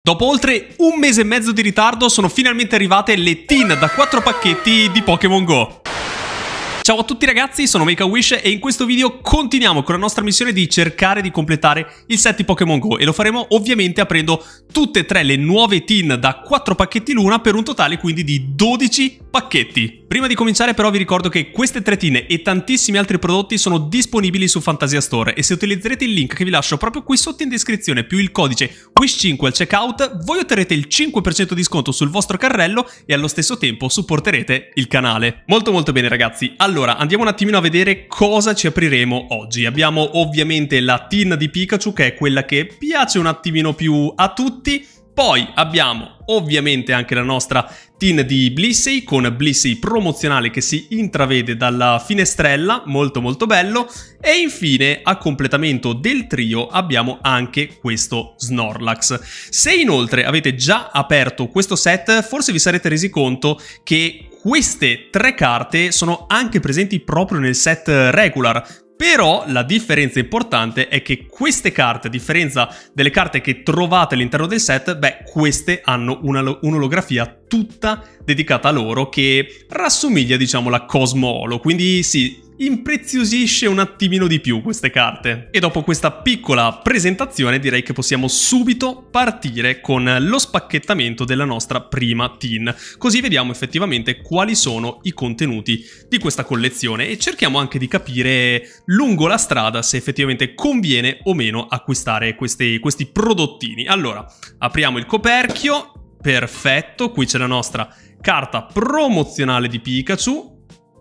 Dopo oltre un mese e mezzo di ritardo sono finalmente arrivate le tin da 4 pacchetti di Pokémon Go. Ciao a tutti ragazzi, sono Make-A-Wish e in questo video continuiamo con la nostra missione di cercare di completare il set di Pokémon Go e lo faremo ovviamente aprendo tutte e tre le nuove tin da 4 pacchetti l'una per un totale quindi di 12 pacchetti. Prima di cominciare però vi ricordo che queste 3 tin e tantissimi altri prodotti sono disponibili su Fantasia Store e se utilizzerete il link che vi lascio proprio qui sotto in descrizione più il codice WISH5 al checkout voi otterrete il 5% di sconto sul vostro carrello e allo stesso tempo supporterete il canale. Molto bene ragazzi, allora andiamo un attimino a vedere cosa ci apriremo oggi. Abbiamo ovviamente la tin di Pikachu che è quella che piace un attimino più a tutti. Poi abbiamo ovviamente anche la nostra tin di Blissey con Blissey promozionale che si intravede dalla finestrella, molto bello. E infine a completamento del trio abbiamo anche questo Snorlax. Se inoltre avete già aperto questo set forse vi sarete resi conto che queste 3 carte sono anche presenti proprio nel set regular. Però la differenza importante è che queste carte, a differenza delle carte che trovate all'interno del set, beh, queste hanno un'olografia tutta dedicata a loro che rassomiglia, diciamo, alla Cosmo Holo. Quindi sì, impreziosisce un attimino di più queste carte. E dopo questa piccola presentazione direi che possiamo subito partire con lo spacchettamento della nostra prima tin. Così vediamo effettivamente quali sono i contenuti di questa collezione e cerchiamo anche di capire lungo la strada se effettivamente conviene o meno acquistare questi prodottini. Allora, apriamo il coperchio. Perfetto, qui c'è la nostra carta promozionale di Pikachu.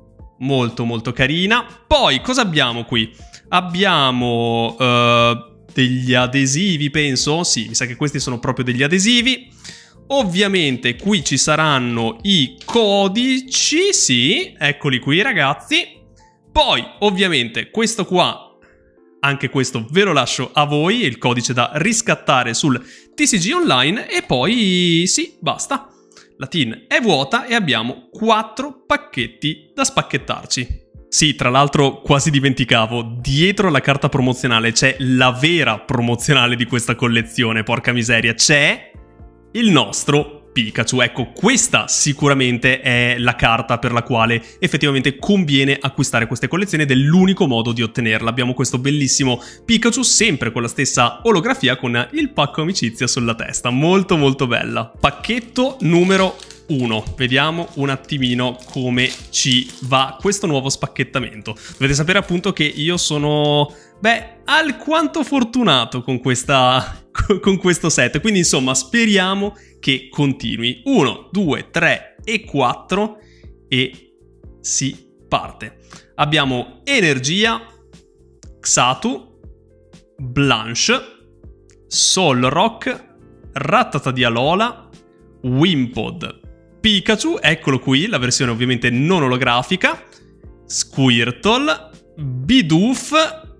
Molto carina. Poi cosa abbiamo qui? Abbiamo degli adesivi, penso. Sì, mi sa che questi sono proprio degli adesivi. Ovviamente qui ci saranno i codici. Sì, eccoli qui ragazzi. Poi ovviamente questo qua, anche questo ve lo lascio a voi, il codice da riscattare sul TCG Online. E poi sì, basta. La tin è vuota e abbiamo 4 pacchetti da spacchettarci. Sì, tra l'altro quasi dimenticavo, dietro la carta promozionale c'è la vera promozionale di questa collezione, porca miseria, c'è il nostro Pikachu. Ecco, questa sicuramente è la carta per la quale effettivamente conviene acquistare queste collezioni ed è l'unico modo di ottenerla. Abbiamo questo bellissimo Pikachu, sempre con la stessa olografia, con il pacco amicizia sulla testa. Molto bella. Pacchetto numero 1. Vediamo un attimino come ci va questo nuovo spacchettamento. Dovete sapere appunto che io sono, beh, alquanto fortunato con questo set, quindi insomma speriamo che continui. 1, 2, 3 e 4 e si parte. Abbiamo Energia, Xatu, Blanche, Solrock, Rattata di Alola, Wimpod, Pikachu, eccolo qui, la versione ovviamente non olografica, Squirtle, Bidoof,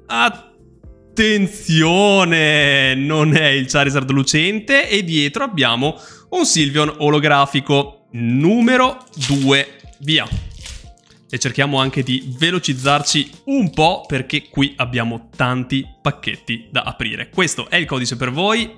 attenzione, non è il Charizard lucente e dietro abbiamo un Sylveon olografico numero 2, via. E cerchiamo anche di velocizzarci un po' perché qui abbiamo tanti pacchetti da aprire. Questo è il codice per voi,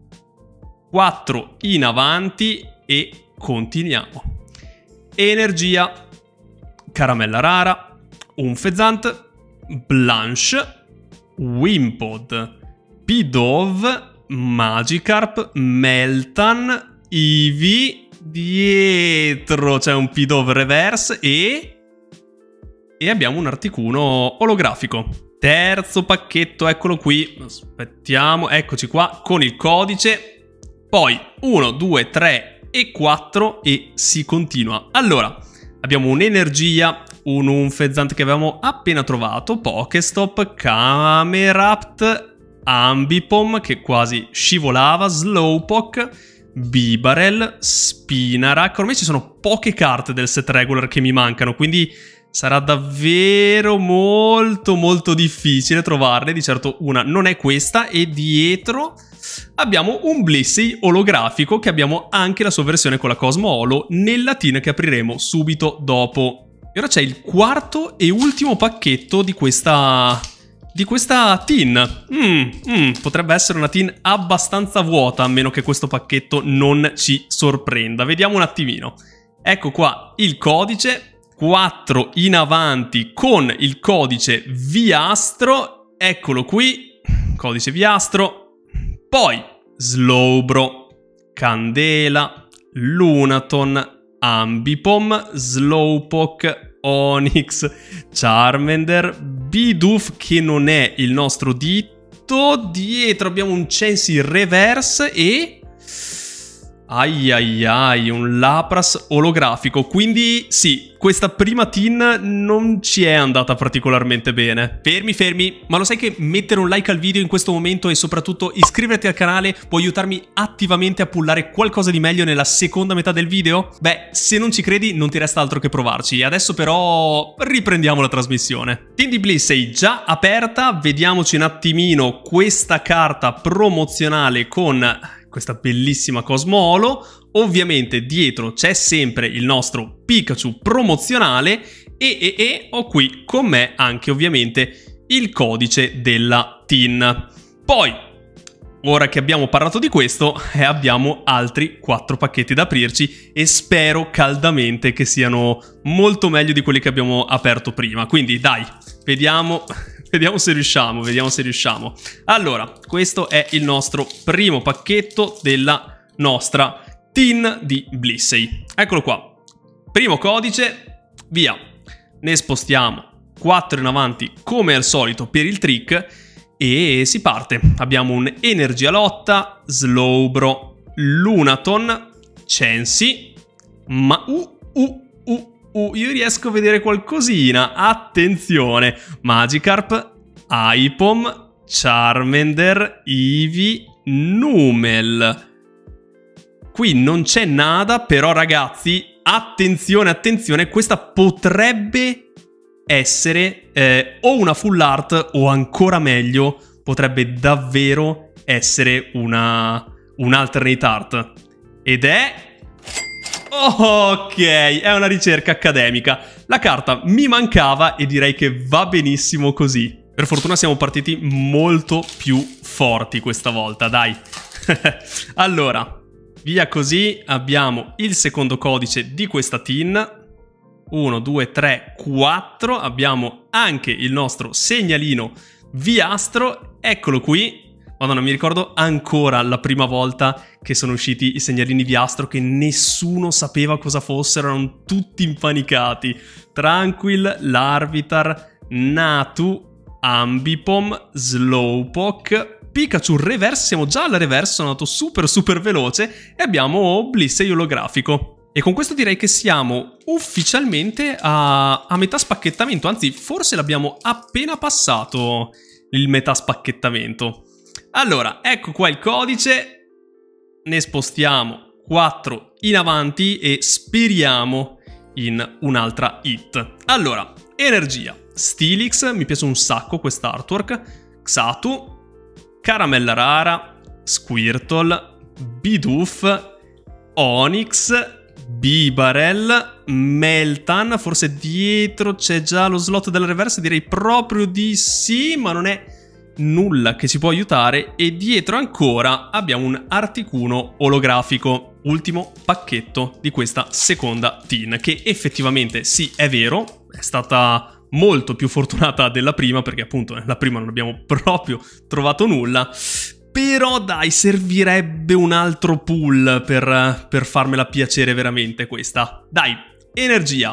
4 in avanti e continuiamo. Energia, Caramella rara, Umfezant, Blanche, Wimpod, Pidove, Magikarp, Meltan, Eevee, dietro c'è un Pidove reverse e abbiamo un Articuno olografico. Terzo pacchetto, eccolo qui, aspettiamo, eccoci qua con il codice, poi 1, 2, 3 e 4 e si continua. Allora, abbiamo un'Energia, un Umfezant che avevamo appena trovato, Pokestop, Camerapt, Ambipom che quasi scivolava, Slowpoke, Bibarel, Spinarak. Ormai ci sono poche carte del set regular che mi mancano, quindi sarà davvero molto difficile trovarle. Di certo una non è questa e dietro abbiamo un Blissey olografico che abbiamo anche la sua versione con la Cosmo Holo nella tin che apriremo subito dopo. E ora c'è il quarto e ultimo pacchetto di questa di questa tin. Potrebbe essere una tin abbastanza vuota, a meno che questo pacchetto non ci sorprenda. Vediamo un attimino. Ecco qua il codice, 4 in avanti con il codice Viastro. Eccolo qui, codice Viastro. Poi Slowbro, Candela, Lunaton, Ambipom, Slowpoke, Onix, Charmander, Bidoof che non è il nostro ditto. Dietro abbiamo un Chansey Reverse e... un Lapras olografico. Quindi sì, questa prima tin non ci è andata particolarmente bene. Fermi, ma lo sai che mettere un like al video in questo momento e soprattutto iscriverti al canale può aiutarmi attivamente a pullare qualcosa di meglio nella seconda metà del video? Beh, se non ci credi non ti resta altro che provarci. Adesso però riprendiamo la trasmissione. Tin di Blissey già aperta, vediamoci un attimino questa carta promozionale con... questa bellissima Cosmolo. Ovviamente dietro c'è sempre il nostro Pikachu promozionale e ho qui con me anche ovviamente il codice della tin. Poi, ora che abbiamo parlato di questo, abbiamo altri 4 pacchetti da aprirci e spero caldamente che siano molto meglio di quelli che abbiamo aperto prima. Quindi dai, vediamo se riusciamo, Allora, questo è il nostro primo pacchetto della nostra tin di Blissey. Eccolo qua. Primo codice, via. Ne spostiamo 4 in avanti come al solito per il trick e si parte. Abbiamo un Energia Lotta, Slowbro, Lunaton, Chansey, ma io riesco a vedere qualcosina, attenzione, Magikarp, Aipom, Charmander, Eevee, Numel. Qui non c'è nada, però ragazzi, attenzione, questa potrebbe essere o una full art o ancora meglio, potrebbe davvero essere un alternate art. Ed è... ok, è una ricerca accademica. La carta mi mancava e direi che va benissimo così. Per fortuna siamo partiti molto più forti questa volta, dai. Allora, via così, abbiamo il secondo codice di questa tin. 1, 2, 3, 4. Abbiamo anche il nostro segnalino Viastro. Eccolo qui. Madonna, mi ricordo ancora la prima volta che sono usciti i segnalini Viastro che nessuno sapeva cosa fossero, erano tutti impanicati. Tranquill, Larvitar, Natu, Ambipom, Slowpoke, Pikachu Reverse, siamo già alla Reverse, sono andato super veloce e abbiamo Blissey olografico. E con questo direi che siamo ufficialmente a metà spacchettamento, anzi forse l'abbiamo appena passato il metà spacchettamento. Allora, ecco qua il codice, ne spostiamo 4 in avanti e speriamo in un'altra hit. Allora, energia, Steelix, mi piace un sacco quest'artwork, Xatu, Caramella Rara, Squirtle, Bidoof, Onix, Bibarel, Meltan, forse dietro c'è già lo slot della reverse, direi proprio di sì, ma non è nulla che ci può aiutare. E dietro ancora abbiamo un Articuno olografico, ultimo pacchetto di questa seconda tin, che effettivamente sì, è vero, è stata molto più fortunata della prima, perché appunto nella prima non abbiamo proprio trovato nulla. Però dai, servirebbe un altro pull per farmela piacere veramente questa. Dai, energia,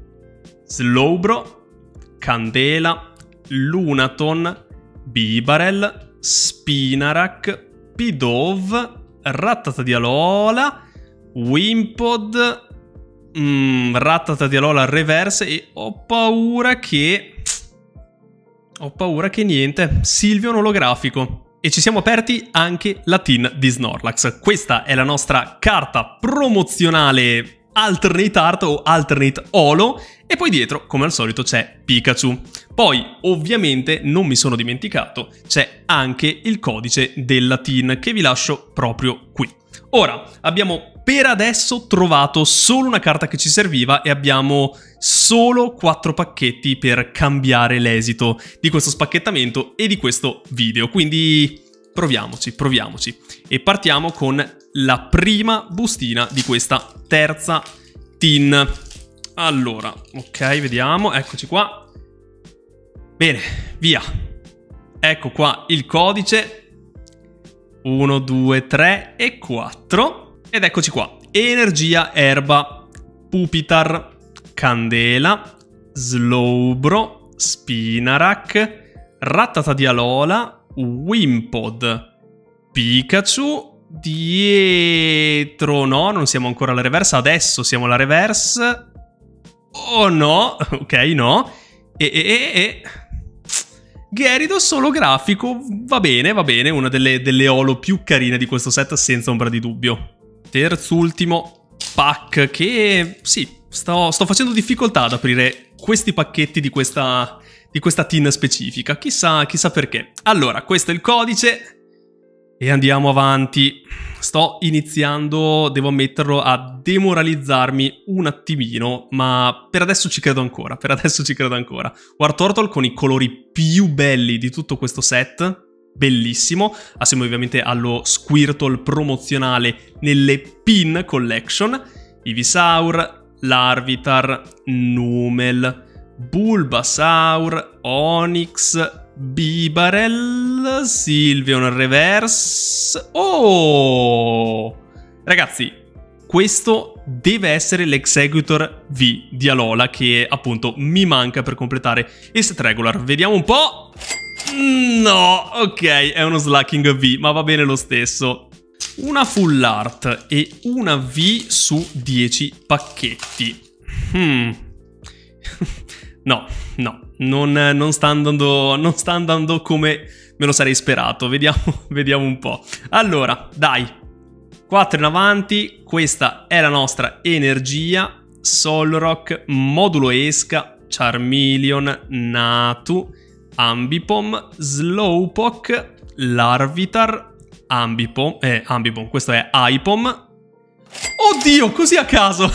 Slowbro, Candela, Lunaton, Bibarel, Spinarak, Pidove, Rattata-Alola, Wimpod, Rattata-Alola reverse e ho paura che niente, Sylveon olografico. E ci siamo aperti anche la tin di Snorlax. Questa è la nostra carta promozionale Alternate Art o Alternate Holo. E poi dietro, come al solito, c'è Pikachu. Poi, ovviamente, non mi sono dimenticato, c'è anche il codice della tin che vi lascio proprio qui. Ora, abbiamo per adesso trovato solo una carta che ci serviva e abbiamo solo 4 pacchetti per cambiare l'esito di questo spacchettamento e di questo video. Quindi proviamoci. E partiamo con la prima bustina di questa terza tin. Allora, ok, vediamo, eccoci qua. Bene, via. Ecco qua il codice. 1, 2, 3 e 4. Ed eccoci qua. Energia, erba, pupitar, candela, slowbro, spinarak, rattata di alola, wimpod, Pikachu. Dietro no, non siamo ancora alla reverse. Adesso siamo alla reverse. Oh no, ok, no. Gyarados olografico, va bene, una delle holo più carine di questo set senza ombra di dubbio. Terzultimo pack che, sì, sto facendo difficoltà ad aprire questi pacchetti di questa tin specifica, chissà perché. Allora, questo è il codice e andiamo avanti. Sto iniziando, devo ammetterlo, a demoralizzarmi un attimino, ma per adesso ci credo ancora, Wartortle con i colori più belli di tutto questo set, bellissimo, assieme ovviamente allo Squirtle promozionale nelle Pin Collection, Ivysaur, Larvitar, Numel, Bulbasaur, Onix, Bibarel, Sylveon Reverse. Oh! Ragazzi, questo deve essere l'Executor V di Alola che appunto mi manca per completare il set regular. Vediamo un po'. No, ok, è uno Slacking V, ma va bene lo stesso. Una full art e una V su 10 pacchetti. No, non sta andando come me lo sarei sperato. Vediamo un po'. Allora, dai, 4 in avanti. Questa è la nostra energia. Solrock, modulo esca, Charmeleon, Natu, Ambipom, Slowpoke, Larvitar, Ambipom, questo è Aipom. Oddio, così a caso!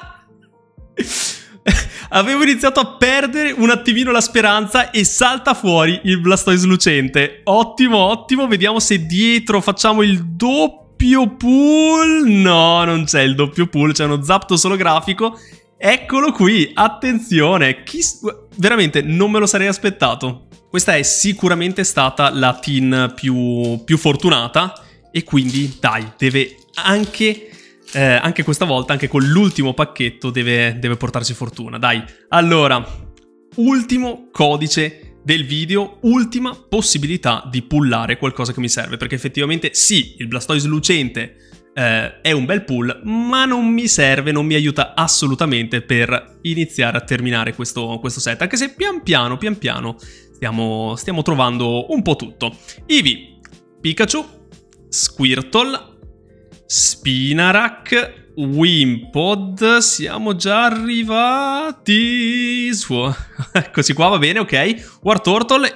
Avevo iniziato a perdere un attimino la speranza e salta fuori il Blastoise lucente. Ottimo, vediamo se dietro facciamo il doppio pull. No, non c'è il doppio pull, c'è uno Zapdos olografico. Eccolo qui, attenzione, veramente non me lo sarei aspettato. Questa è sicuramente stata la tin più fortunata e quindi dai, deve anche questa volta, anche con l'ultimo pacchetto, deve portarci fortuna. Dai, allora, ultimo codice del video, ultima possibilità di pullare qualcosa che mi serve, perché effettivamente sì, il Blastoise lucente è un bel pull, ma non mi serve, non mi aiuta assolutamente per iniziare a terminare questo set, anche se pian piano stiamo trovando un po' tutto. Eevee, Pikachu, Squirtle, Spinarak, Wimpod, siamo già arrivati. Eccoci qua, va bene, ok. Wartortle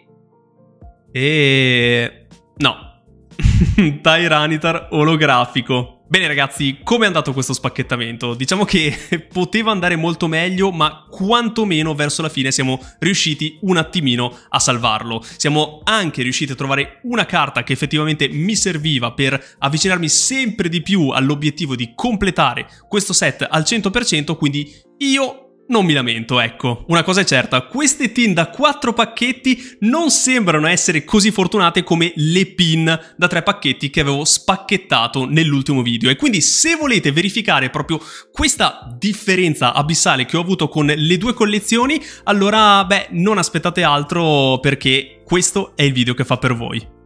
e no. Tyranitar olografico. Bene ragazzi, come è andato questo spacchettamento? Diciamo che poteva andare molto meglio, ma quantomeno verso la fine siamo riusciti un attimino a salvarlo. Siamo anche riusciti a trovare una carta che effettivamente mi serviva per avvicinarmi sempre di più all'obiettivo di completare questo set al 100%, quindi io non mi lamento, ecco. Una cosa è certa, queste tin da 4 pacchetti non sembrano essere così fortunate come le pin da 3 pacchetti che avevo spacchettato nell'ultimo video. E quindi se volete verificare proprio questa differenza abissale che ho avuto con le 2 collezioni, allora, beh, non aspettate altro perché questo è il video che fa per voi.